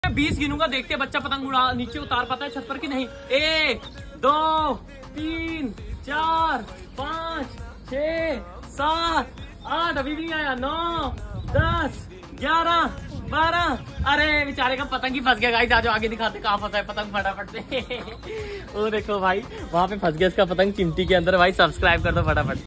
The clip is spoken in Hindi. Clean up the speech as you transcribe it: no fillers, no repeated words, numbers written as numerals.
20 गिनूंगा, देखते बच्चा पतंग उड़ा नीचे उतार पाता है छत पर कि नहीं। 1 2 3 4 5 6 7 8, अभी भी आया। 9 10 11 12। अरे बेचारे का पतंग ही फंस गया गाइस। आज आगे दिखाते कहाँ फंसा है पतंग फटाफट से। वो देखो भाई वहां पे फंस गया इसका पतंग चिमटी के अंदर। भाई सब्सक्राइब कर दो फटाफट।